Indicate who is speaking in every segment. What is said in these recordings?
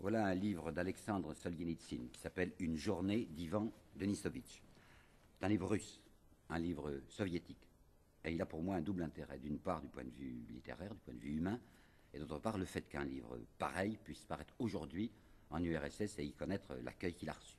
Speaker 1: Voilà un livre d'Alexandre Solzhenitsyn qui s'appelle Une journée d'Ivan Denisovitch. C'est un livre russe, un livre soviétique. Et il a pour moi un double intérêt. D'une part, du point de vue littéraire, du point de vue humain, et d'autre part, le fait qu'un livre pareil puisse paraître aujourd'hui en URSS et y connaître l'accueil qu'il a reçu.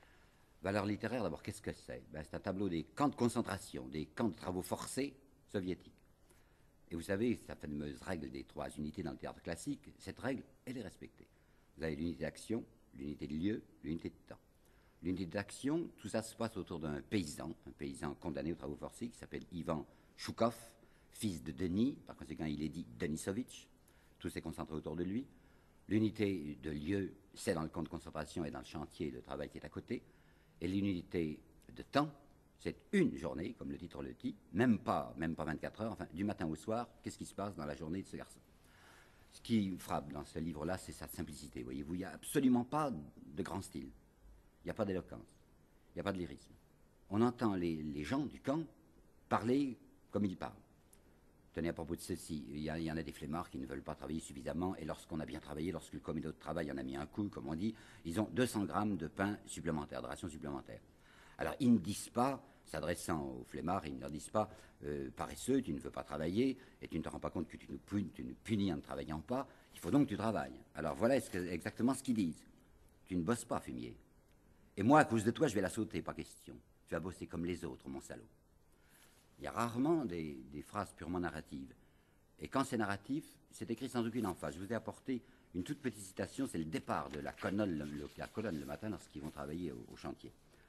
Speaker 1: Valeur littéraire, d'abord, qu'est-ce que c'est? C'est un tableau des camps de concentration, des camps de travaux forcés soviétiques. Et vous savez, sa fameuse règle des 3 unités dans le théâtre classique, cette règle, elle est respectée. Vous avez l'unité d'action, l'unité de lieu, l'unité de temps. L'unité d'action, tout ça se passe autour d'un paysan condamné aux travaux forcés qui s'appelle Ivan Choukov, fils de Denis, par conséquent il est dit Denisovitch, tout s'est concentré autour de lui. L'unité de lieu, c'est dans le camp de concentration et dans le chantier de travail qui est à côté. Et l'unité de temps, c'est une journée, comme le titre le dit, même pas 24 heures, enfin du matin au soir, qu'est-ce qui se passe dans la journée de ce garçon. Ce qui frappe dans ce livre-là, c'est sa simplicité. Voyez-vous, il n'y a absolument pas de grand style. Il n'y a pas d'éloquence. Il n'y a pas de lyrisme. On entend les gens du camp parler comme ils parlent. Tenez, à propos de ceci, il y en a des flemmards qui ne veulent pas travailler suffisamment, et lorsqu'on a bien travaillé, lorsque le comité de travail en a mis un coup, comme on dit, ils ont 200 grammes de pain supplémentaire, de ration supplémentaire. Alors, ils ne disent pas, s'adressant aux flemmards, ils ne leur disent pas paresseux, tu ne veux pas travailler, et tu ne te rends pas compte que tu nous punis en ne travaillant pas, il faut donc que tu travailles. Alors, voilà exactement ce qu'ils disent. Tu ne bosses pas, fumier. Et moi, à cause de toi, je vais la sauter, pas question. Tu vas bosser comme les autres, mon salaud. Il y a rarement des phrases purement narratives. Et quand c'est narratif, c'est écrit sans aucune emphase. Je vous ai apporté une toute petite citation, c'est le départ de la colonne le matin lorsqu'ils vont travailler au chantier.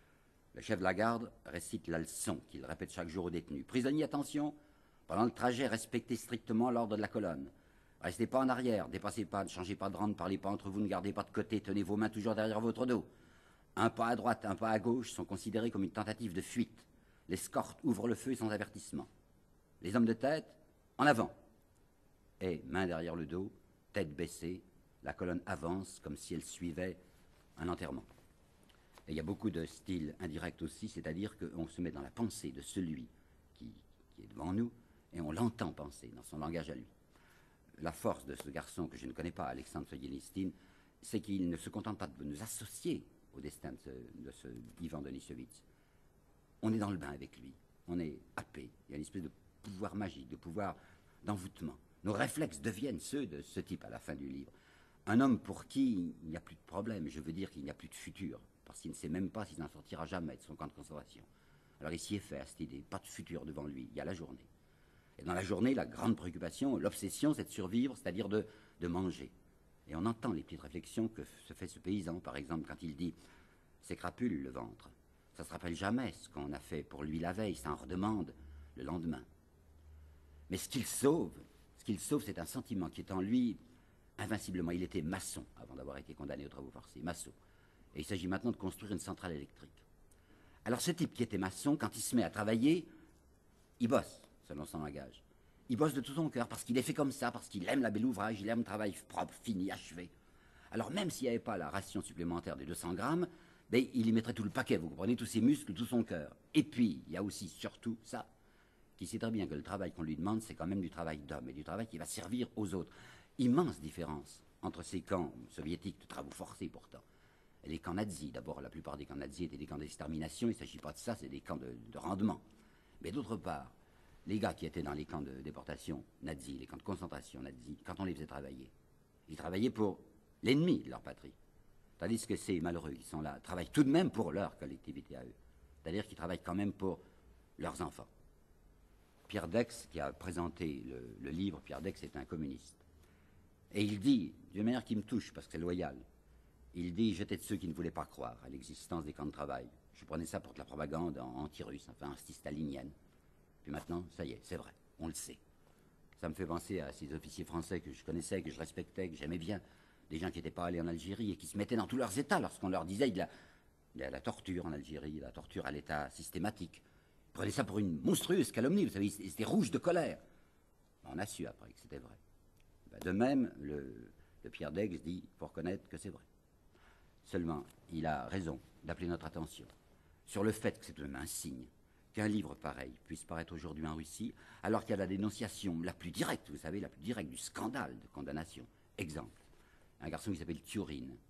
Speaker 1: Le chef de la garde récite la leçon qu'il répète chaque jour aux détenus. Prisonniers, attention, pendant le trajet, respectez strictement l'ordre de la colonne. Restez pas en arrière, dépassez pas, ne changez pas de rang, ne parlez pas entre vous, ne gardez pas de côté, tenez vos mains toujours derrière votre dos. Un pas à droite, un pas à gauche sont considérés comme une tentative de fuite. L'escorte ouvre le feu sans avertissement. Les hommes de tête, en avant. Et, main derrière le dos, tête baissée, la colonne avance comme si elle suivait un enterrement. Et il y a beaucoup de styles indirects aussi, c'est-à-dire qu'on se met dans la pensée de celui qui est devant nous et on l'entend penser dans son langage à lui. La force de ce garçon que je ne connais pas, Alexandre Solzhenitsyn, c'est qu'il ne se contente pas de nous associer au destin de ce Ivan Denisovitch. On est dans le bain avec lui, on est happé, il y a une espèce de pouvoir magique, de pouvoir d'envoûtement. Nos réflexes deviennent ceux de ce type à la fin du livre. Un homme pour qui il n'y a plus de problème, je veux dire qu'il n'y a plus de futur, parce qu'il ne sait même pas s'il n'en sortira jamais de son camp de concentration. Alors il s'y est fait à cette idée, pas de futur devant lui, il y a la journée. Et dans la journée, la grande préoccupation, l'obsession, c'est de survivre, c'est-à-dire de manger. Et on entend les petites réflexions que se fait ce paysan, par exemple, quand il dit « c'est crapule le ventre ». Ça ne se rappelle jamais ce qu'on a fait pour lui la veille, ça en redemande le lendemain. Mais ce qu'il sauve, c'est un sentiment qui est en lui invinciblement. Il était maçon avant d'avoir été condamné aux travaux forcés, maçon. Et il s'agit maintenant de construire une centrale électrique. Alors ce type qui était maçon, quand il se met à travailler, il bosse, selon son langage. Il bosse de tout son cœur, parce qu'il est fait comme ça, parce qu'il aime la belle ouvrage, il aime le travail propre, fini, achevé. Alors même s'il n'y avait pas la ration supplémentaire des 200 grammes, ben, il y mettrait tout le paquet, vous comprenez, tous ses muscles, tout son cœur. Et puis, il y a aussi, surtout, ça, qui sait très bien que le travail qu'on lui demande, c'est quand même du travail d'homme, et du travail qui va servir aux autres. Immense différence entre ces camps soviétiques de travaux forcés, pourtant, et les camps nazis. D'abord, la plupart des camps nazis étaient des camps d'extermination, il ne s'agit pas de ça, c'est des camps de rendement. Mais d'autre part, les gars qui étaient dans les camps de déportation nazis, les camps de concentration nazis, quand on les faisait travailler, ils travaillaient pour l'ennemi de leur patrie. Tandis que ces malheureux qui sont là travaillent tout de même pour leur collectivité à eux. C'est-à-dire qu'ils travaillent quand même pour leurs enfants. Pierre Dex, qui a présenté le livre, Pierre Dex est un communiste. Et il dit, d'une manière qui me touche, parce que c'est loyal, il dit, j'étais de ceux qui ne voulaient pas croire à l'existence des camps de travail. Je prenais ça pour de la propagande anti-russe, enfin anti-stalinienne. Puis maintenant, ça y est, c'est vrai, on le sait. Ça me fait penser à ces officiers français que je connaissais, que je respectais, que j'aimais bien. Des gens qui n'étaient pas allés en Algérie et qui se mettaient dans tous leurs états lorsqu'on leur disait il y a la torture en Algérie, la torture à l'état systématique. Ils prenaient ça pour une monstrueuse calomnie, vous savez, ils étaient rouges de colère. On a su après que c'était vrai. De même, le Pierre Dex dit il faut reconnaître que c'est vrai. Seulement, il a raison d'appeler notre attention sur le fait que c'est même un signe qu'un livre pareil puisse paraître aujourd'hui en Russie, alors qu'il y a la dénonciation la plus directe, vous savez, la plus directe du scandale de condamnation. Exemple, un garçon qui s'appelle Turin,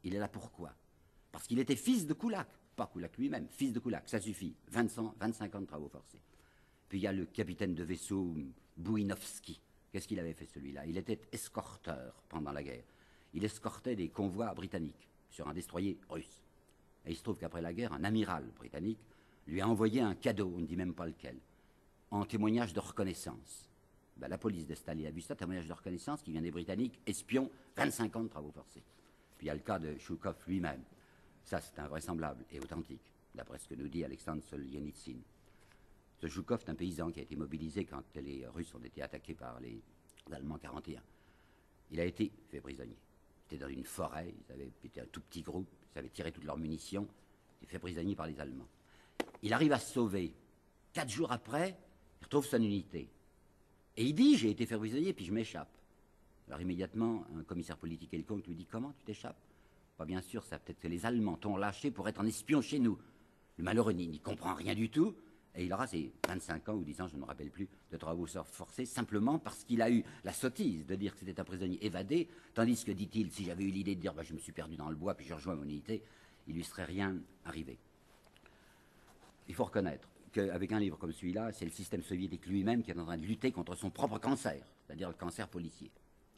Speaker 1: Il est là pourquoi? Parce qu'il était fils de Koulak, pas Koulak lui-même, fils de Koulak, ça suffit, 25 ans de travaux forcés. Puis il y a le capitaine de vaisseau Bouinovski. Qu'est-ce qu'il avait fait celui-là? Il était escorteur pendant la guerre. Il escortait des convois britanniques sur un destroyer russe. Et il se trouve qu'après la guerre, un amiral britannique lui a envoyé un cadeau, on ne dit même pas lequel, en témoignage de reconnaissance. Ben, la police de Staline a vu ça, témoignage de reconnaissance qui vient des Britanniques, espions, 25 ans de travaux forcés. Puis il y a le cas de Choukov lui-même. Ça, c'est invraisemblable et authentique, d'après ce que nous dit Alexandre Solzhenitsyn. Ce Choukov est un paysan qui a été mobilisé quand les Russes ont été attaqués par les Allemands en 1941. Il a été fait prisonnier. Il était dans une forêt, c'était un tout petit groupe, ils avaient tiré toutes leurs munitions, il est fait prisonnier par les Allemands. Il arrive à se sauver. 4 jours après, il retrouve son unité. Et il dit, j'ai été fait prisonnier, puis je m'échappe. Alors immédiatement, un commissaire politique quelconque lui dit, comment tu t'échappes? Pas bien sûr, ça peut-être que les Allemands t'ont lâché pour être un espion chez nous. Le malheureux n'y comprend rien du tout, et il aura ses 25 ans ou 10 ans, je ne me rappelle plus, de travaux forcés, simplement parce qu'il a eu la sottise de dire que c'était un prisonnier évadé, tandis que, dit-il, si j'avais eu l'idée de dire, je me suis perdu dans le bois, puis je rejoins mon unité, il lui serait rien arrivé. Il faut reconnaître qu'avec un livre comme celui-là, c'est le système soviétique lui-même qui est en train de lutter contre son propre cancer, c'est-à-dire le cancer policier.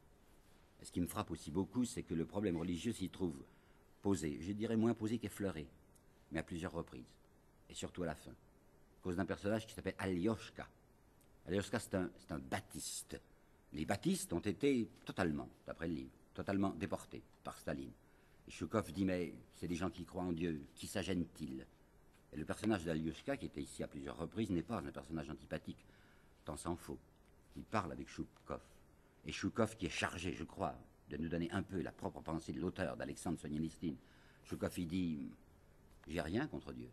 Speaker 1: Et ce qui me frappe aussi beaucoup, c'est que le problème religieux s'y trouve posé, je dirais moins posé qu'effleuré, mais à plusieurs reprises, et surtout à la fin, à cause d'un personnage qui s'appelle Alioshka. Alioshka, c'est un baptiste. Les baptistes ont été totalement, d'après le livre, totalement déportés par Staline. Et Choukov dit, mais c'est des gens qui croient en Dieu, qui s'agènent-ils? Et le personnage d'Alioshka, qui était ici à plusieurs reprises, n'est pas un personnage antipathique, tant s'en faut. Il parle avec Choukov. Et Choukov, qui est chargé, je crois, de nous donner un peu la propre pensée de l'auteur, d'Alexandre Solzhenitsyn. Choukov, il dit, j'ai rien contre Dieu.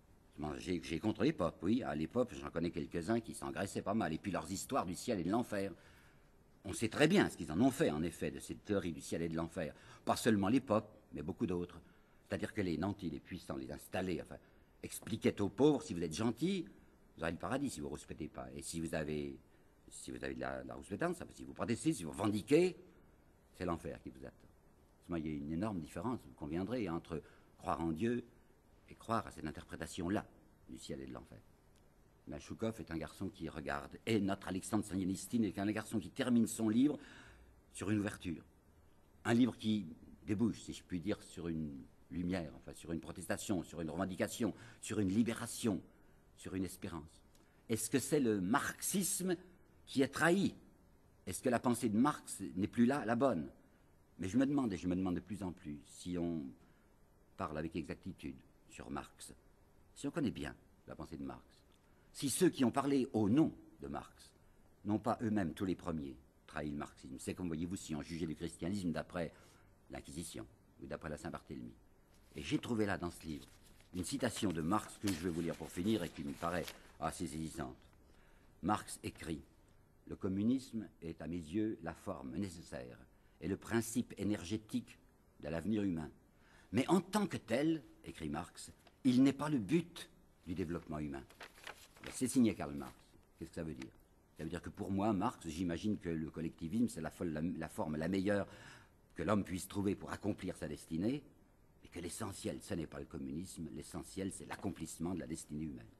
Speaker 1: J'ai contre les popes, oui. À l'époque, j'en connais quelques-uns qui s'engraissaient pas mal. Et puis leurs histoires du ciel et de l'enfer. On sait très bien ce qu'ils en ont fait, en effet, de cette théorie du ciel et de l'enfer. Pas seulement les popes, mais beaucoup d'autres. C'est-à-dire que les nantis, les puissants, les installés, enfin, expliquaient aux pauvres, si vous êtes gentils, vous aurez le paradis si vous ne rouspétez pas. Et si vous avez de la rouspétance, si vous protestez, si vous revendiquez, c'est l'enfer qui vous attend. Il y a une énorme différence, vous conviendrez, entre croire en Dieu et croire à cette interprétation-là du ciel et de l'enfer. Mais Choukov est un garçon qui regarde. Et notre Alexandre Solzhenitsyn est un garçon qui termine son livre sur une ouverture. Un livre qui débouche, si je puis dire, sur une lumière, enfin sur une protestation, sur une revendication, sur une libération, sur une espérance. Est-ce que c'est le marxisme qui est trahi? Est-ce que la pensée de Marx n'est plus là, la bonne? Mais je me demande, et je me demande de plus en plus, si on parle avec exactitude sur Marx, si on connaît bien la pensée de Marx, si ceux qui ont parlé au nom de Marx n'ont pas eux-mêmes, tous les premiers, trahi le marxisme. C'est comme, voyez-vous, si on jugeait le christianisme d'après l'Inquisition ou d'après la Saint-Barthélemy. Et j'ai trouvé là, dans ce livre, une citation de Marx que je vais vous lire pour finir et qui me paraît assez saisissante. Marx écrit « Le communisme est à mes yeux la forme nécessaire et le principe énergétique de l'avenir humain. Mais en tant que tel, écrit Marx, il n'est pas le but du développement humain. » C'est signé Karl Marx. Qu'est-ce que ça veut dire? Ça veut dire que pour moi, Marx, j'imagine que le collectivisme, c'est la forme la meilleure que l'homme puisse trouver pour accomplir sa destinée, et que l'essentiel, ce n'est pas le communisme, l'essentiel, c'est l'accomplissement de la destinée humaine.